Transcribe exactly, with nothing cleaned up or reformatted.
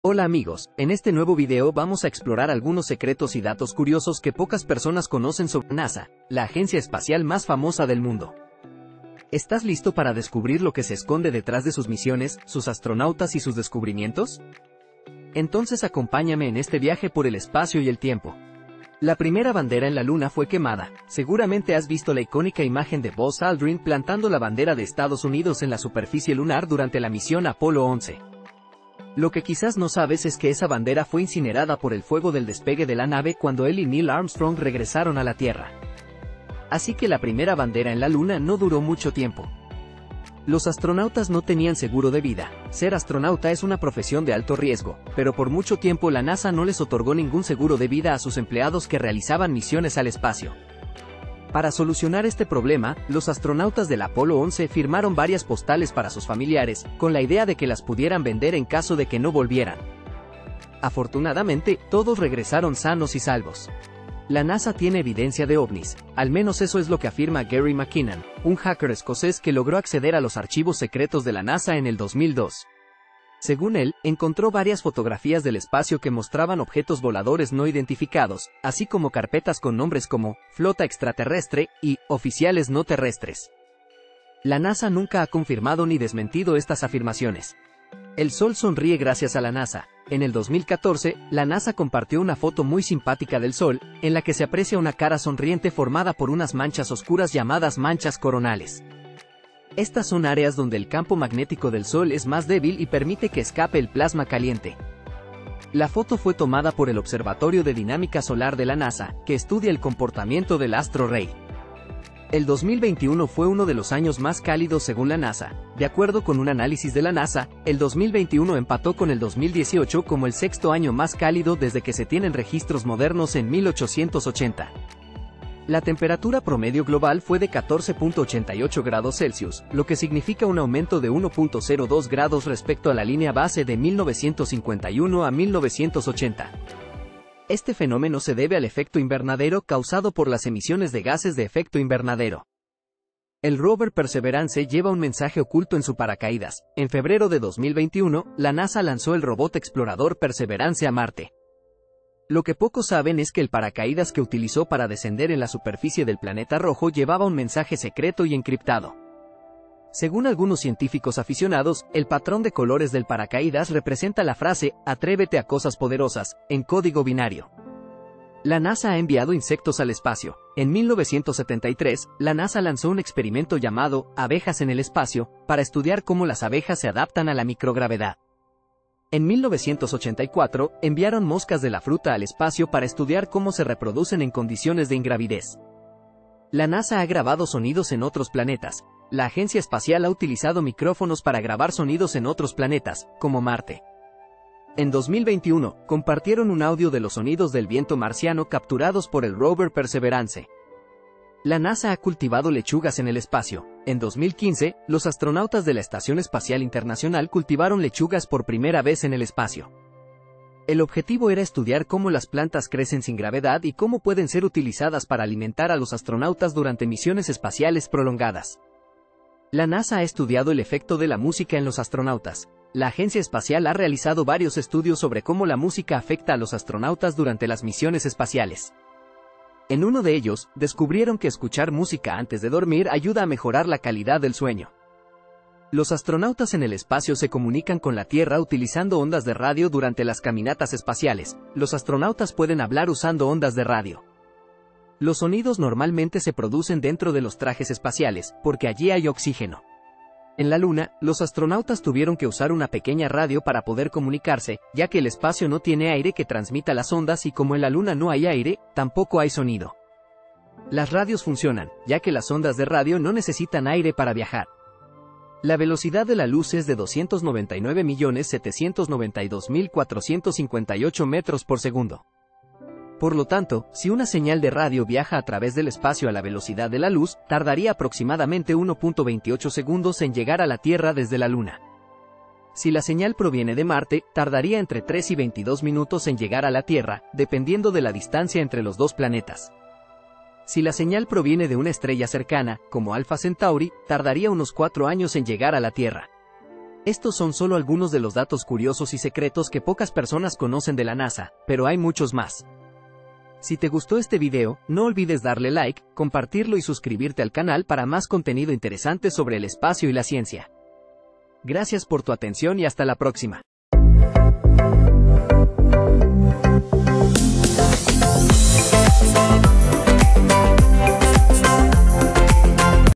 Hola amigos, en este nuevo video vamos a explorar algunos secretos y datos curiosos que pocas personas conocen sobre NASA, la agencia espacial más famosa del mundo. ¿Estás listo para descubrir lo que se esconde detrás de sus misiones, sus astronautas y sus descubrimientos? Entonces acompáñame en este viaje por el espacio y el tiempo. La primera bandera en la Luna fue quemada. Seguramente has visto la icónica imagen de Buzz Aldrin plantando la bandera de Estados Unidos en la superficie lunar durante la misión Apolo once. Lo que quizás no sabes es que esa bandera fue incinerada por el fuego del despegue de la nave cuando él y Neil Armstrong regresaron a la Tierra. Así que la primera bandera en la Luna no duró mucho tiempo. Los astronautas no tenían seguro de vida. Ser astronauta es una profesión de alto riesgo, pero por mucho tiempo la NASA no les otorgó ningún seguro de vida a sus empleados que realizaban misiones al espacio. Para solucionar este problema, los astronautas del Apolo once firmaron varias postales para sus familiares, con la idea de que las pudieran vender en caso de que no volvieran. Afortunadamente, todos regresaron sanos y salvos. La NASA tiene evidencia de ovnis, al menos eso es lo que afirma Gary McKinnon, un hacker escocés que logró acceder a los archivos secretos de la NASA en el dos mil dos. Según él, encontró varias fotografías del espacio que mostraban objetos voladores no identificados, así como carpetas con nombres como flota extraterrestre y oficiales no terrestres. La NASA nunca ha confirmado ni desmentido estas afirmaciones. El Sol sonríe gracias a la NASA. En el dos mil catorce, la NASA compartió una foto muy simpática del Sol, en la que se aprecia una cara sonriente formada por unas manchas oscuras llamadas manchas coronales. Estas son áreas donde el campo magnético del Sol es más débil y permite que escape el plasma caliente. La foto fue tomada por el Observatorio de Dinámica Solar de la NASA, que estudia el comportamiento del astro rey. El dos mil veintiuno fue uno de los años más cálidos según la NASA. De acuerdo con un análisis de la NASA, el dos mil veintiuno empató con el dos mil dieciocho como el sexto año más cálido desde que se tienen registros modernos en mil ochocientos ochenta. La temperatura promedio global fue de catorce punto ochenta y ocho grados Celsius, lo que significa un aumento de uno punto cero dos grados respecto a la línea base de mil novecientos cincuenta y uno a mil novecientos ochenta. Este fenómeno se debe al efecto invernadero causado por las emisiones de gases de efecto invernadero. El rover Perseverance lleva un mensaje oculto en su paracaídas. En febrero de dos mil veintiuno, la NASA lanzó el robot explorador Perseverance a Marte. Lo que pocos saben es que el paracaídas que utilizó para descender en la superficie del planeta rojo llevaba un mensaje secreto y encriptado. Según algunos científicos aficionados, el patrón de colores del paracaídas representa la frase "Atrévete a cosas poderosas", en código binario. La NASA ha enviado insectos al espacio. En mil novecientos setenta y tres, la NASA lanzó un experimento llamado Abejas en el espacio, para estudiar cómo las abejas se adaptan a la microgravedad. En mil novecientos ochenta y cuatro, enviaron moscas de la fruta al espacio para estudiar cómo se reproducen en condiciones de ingravidez. La NASA ha grabado sonidos en otros planetas. La agencia espacial ha utilizado micrófonos para grabar sonidos en otros planetas, como Marte. En dos mil veintiuno, compartieron un audio de los sonidos del viento marciano capturados por el rover Perseverance. La NASA ha cultivado lechugas en el espacio. En dos mil quince, los astronautas de la Estación Espacial Internacional cultivaron lechugas por primera vez en el espacio. El objetivo era estudiar cómo las plantas crecen sin gravedad y cómo pueden ser utilizadas para alimentar a los astronautas durante misiones espaciales prolongadas. La NASA ha estudiado el efecto de la música en los astronautas. La agencia espacial ha realizado varios estudios sobre cómo la música afecta a los astronautas durante las misiones espaciales. En uno de ellos, descubrieron que escuchar música antes de dormir ayuda a mejorar la calidad del sueño. Los astronautas en el espacio se comunican con la Tierra utilizando ondas de radio durante las caminatas espaciales. Los astronautas pueden hablar usando ondas de radio. Los sonidos normalmente se producen dentro de los trajes espaciales, porque allí hay oxígeno. En la Luna, los astronautas tuvieron que usar una pequeña radio para poder comunicarse, ya que el espacio no tiene aire que transmita las ondas y como en la Luna no hay aire, tampoco hay sonido. Las radios funcionan, ya que las ondas de radio no necesitan aire para viajar. La velocidad de la luz es de doscientos noventa y nueve millones setecientos noventa y dos mil cuatrocientos cincuenta y ocho metros por segundo. Por lo tanto, si una señal de radio viaja a través del espacio a la velocidad de la luz, tardaría aproximadamente uno punto veintiocho segundos en llegar a la Tierra desde la Luna. Si la señal proviene de Marte, tardaría entre tres y veintidós minutos en llegar a la Tierra, dependiendo de la distancia entre los dos planetas. Si la señal proviene de una estrella cercana, como Alpha Centauri, tardaría unos cuatro años en llegar a la Tierra. Estos son solo algunos de los datos curiosos y secretos que pocas personas conocen de la NASA, pero hay muchos más. Si te gustó este video, no olvides darle like, compartirlo y suscribirte al canal para más contenido interesante sobre el espacio y la ciencia. Gracias por tu atención y hasta la próxima.